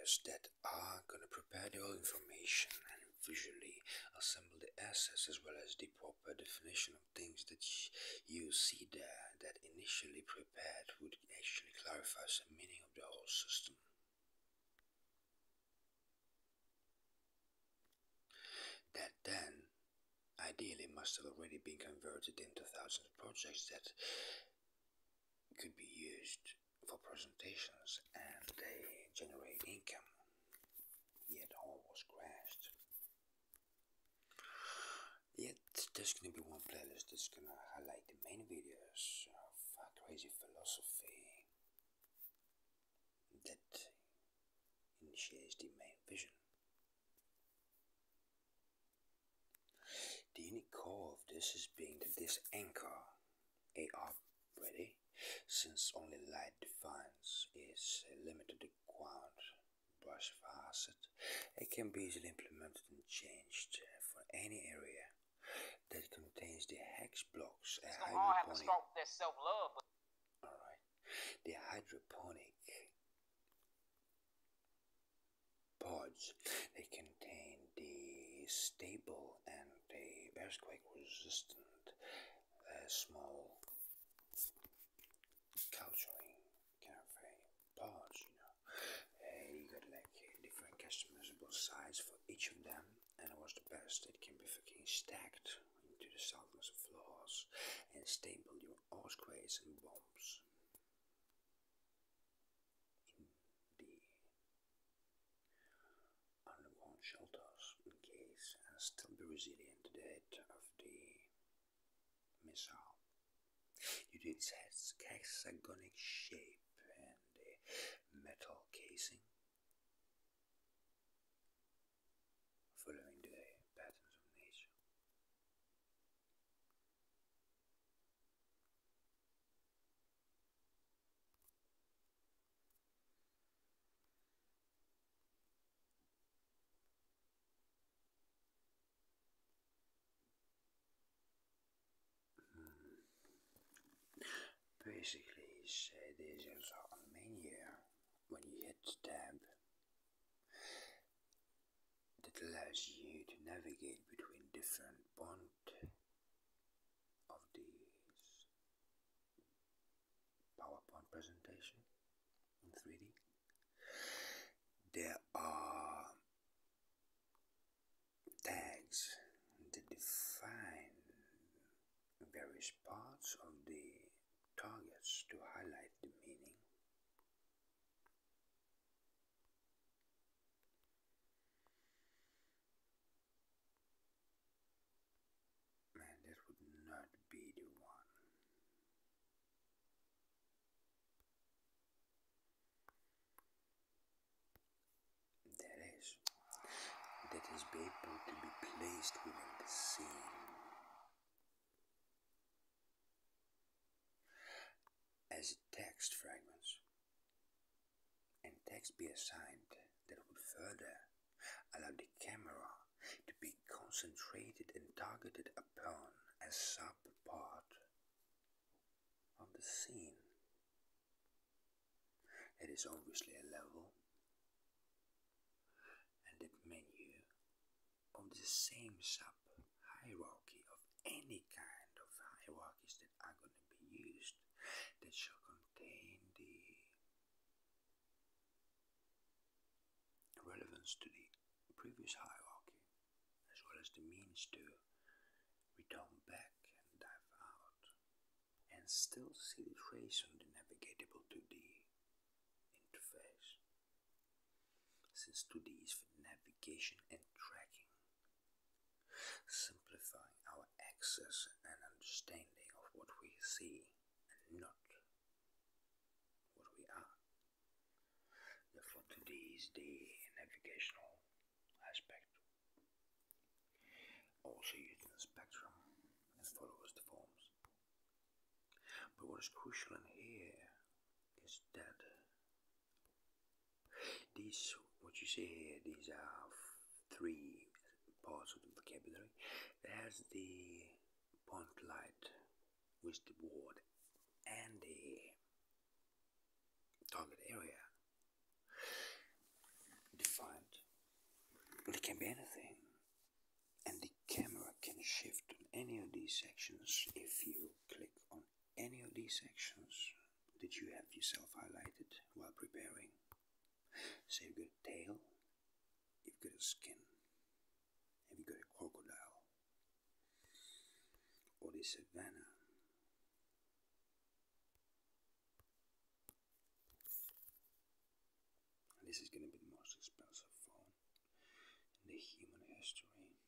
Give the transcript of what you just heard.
softwares that are going to prepare the whole information and visually assemble the assets as well as the proper definition of things that you see there that initially prepared would actually clarify the meaning of the whole system. That then ideally must have already been converted into thousands of projects that could be used for presentations and they generate income, yet all was crashed. Yet there's going to be one playlist that's going to highlight the main videos of crazy philosophy that initiates the main vision. The unique core of this is being that this anchor, AR ready, since only light defines is limited to ground brush facet, it can be easily implemented and changed for any area that contains the hex blocks. The hydroponic pods, they contain the stable and the earthquake resistant small culturing kind of pods, you got like different customizable size for each of them, and what's the best, it can be fucking stacked into the thousands of floors and stable your earthquakes and bombs in the underground shelters in case and still be resilient to the hit of the missile. You do this hexagonic shape and the metal casing, following the patterns of nature. Basically, there's also a menu when you hit tab that allows you to navigate between different bond of these PowerPoint presentation in 3D. There are tags that define various parts of the targets to highlight the meaning. Man, that would not be the one. That is able to be placed within the scene as text fragments, and text be assigned that would further allow the camera to be concentrated and targeted upon a sub-part of the scene. It is obviously a level, and that menu of the same sub-hierarchy of any kind of hierarchies that are going to be used, that shall contain the relevance to the previous hierarchy, as well as the means to return back and dive out, and still see the trace on the navigatable 2D interface, since 2D is for navigation and tracking, simplifying our access and understanding of what we see and not what we are. Therefore 2D is the navigational aspect, also used in the spectrum and follows the forms. But what is crucial in here is that these, what you see here, these are three parts of the vocabulary. There's the point light with the word and the target area. It can be anything. And the camera can shift on any of these sections if you click on any of these sections that you have yourself highlighted while preparing. So you've got a tail, you've got a skin, and you've got a crocodile, or the savannah. And this is going to be the most expensive phone in the human history.